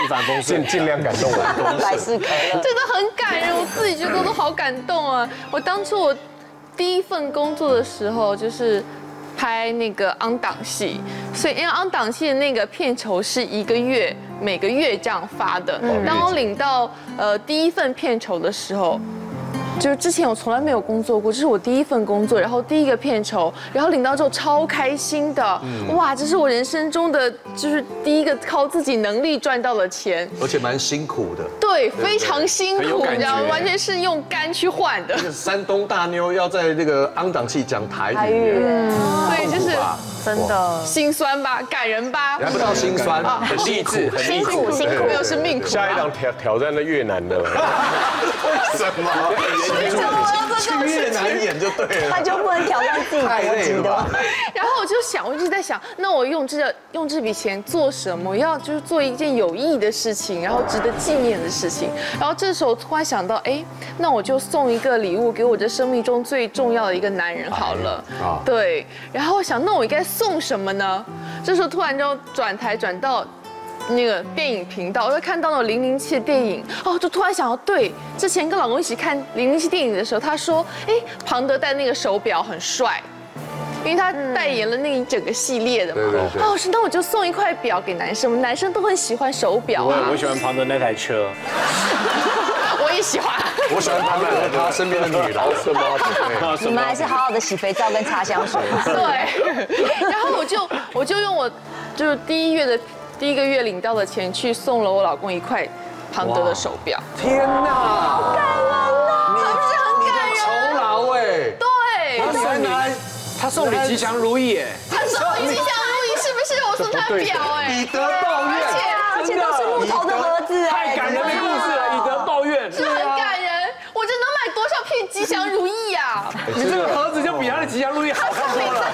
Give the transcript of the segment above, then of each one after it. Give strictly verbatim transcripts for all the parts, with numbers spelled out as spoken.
帆风顺， 尽尽量感动我。 百事可乐， 真的很感人，我自己觉得都好感动啊！我当初我第一份工作的时候就是拍那个昂档戏，所以因为昂档戏的那个片酬是一个月每个月这样发的。当我领到呃第一份片酬的时候。就是之前我从来没有工作过，这是我第一份工作，然后第一个片酬，然后领到之后超开心的，哇，这是我人生中的就是第一个靠自己能力赚到的钱， 而且蛮辛苦的。 对，非常辛苦，你知道吗？完全是用肝去换的。 山东大妞要在那个昂档戏讲台语， 所以就是真的心酸吧，感人吧， 还不到心酸， 很励志，很辛苦辛苦， 没有是命苦。 下一档挑挑战的越南的， 为什么？去越南演就对了， 他就不能挑战自己国籍的。 然后我就想，我一直在想，那我用这用这笔钱做什么？我要就是做一件有意义的事情，然后值得纪念的事情。然后这时候突然想到，哎，那我就送一个礼物给我这生命中最重要的一个男人好了。啊，对。然后我想，那我应该送什么呢？这时候突然就转台转到。那个电影频道，我就看到那种零零七的电影，哦，就突然想到，对，之前跟老公一起看零零七电影的时候，他说，哎，庞德戴那个手表很帅，因为他代言了那一整个系列的嘛。哦，是，那我就送一块表给男生，男生都很喜欢手表啊。 我我喜欢庞德那台车， 我也喜欢。 我喜欢他们和他身边的女老师吗？ 你们还是好好的洗肥皂跟擦香水。 对，然后我就我就用我就是第一月的。第一个月领到的钱去送了我老公一块庞德的手表。 天哪，好感人啊！ 是不是很感人？ 酬劳哎。 对。 他送你，他送你吉祥如意哎。 他送你吉祥如意是不是？我送他表哎。 以德报怨。 而且而且都是木头的盒子哎。 太感人的故事了，以德报怨。 是很感人，我这能买多少片吉祥如意呀？ 你这个盒子就比他的吉祥如意好看多了。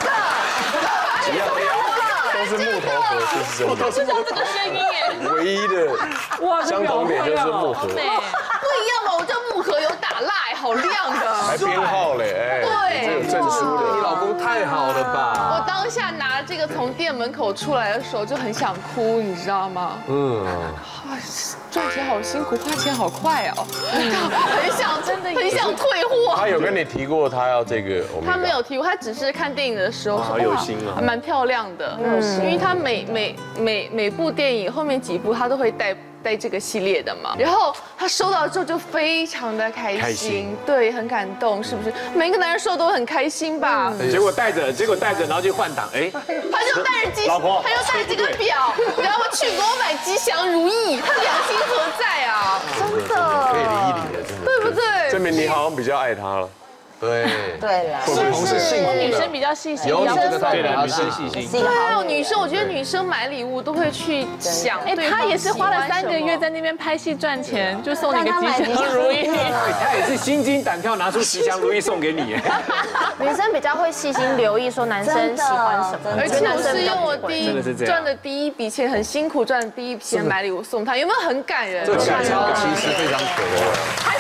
都是木头盒，是真的。 就像这个声音哎， 唯一的哇， 相同点就是木盒， 不一样嘛，我这木盒有打蜡，好亮的， 还编号嘞，哎， 对， 这有证书的。 你老公太好了吧？ 我当下拿这个从店门口出来的时候就很想哭，你知道吗？嗯，赚钱好辛苦，花钱好快哦，很想真的很想退货。 他有跟你提过他要这个？ 他没有提过，他只是看电影的时候说好有心啊， 蛮漂亮的，嗯，因为他每每每每部电影后面几部他都会带带这个系列的嘛，然后他收到之后就非常的开心， 开心对，很感动，是不是？每个男人收到都很开心吧？ 结果带着，结果带着，然后就换档，哎， 他就带着吉， 老婆， 他就带这个表，然后去给我买吉祥如意，他良心何在啊？ 真的， 可以理一理的，真的。 对不对？ 证明你好像比较爱他了。 对对了， 共同是幸福的。 女生比较细心， 有你这个代对的， 表， 女生细心。 是一个对啊， 好女生，我觉得女生买礼物都会去想， 哎，他也是花了三个月在那边拍戏赚钱，就送你个吉祥如意。 他也是心惊胆跳拿出吉祥如意送给你。 女生比较会细心留意说男生喜欢什么， 而且我是用我第真的是这样一赚的第一笔钱，很辛苦赚的第一笔钱买礼物送他，有没有很感人？ 这感超其实非常可爱。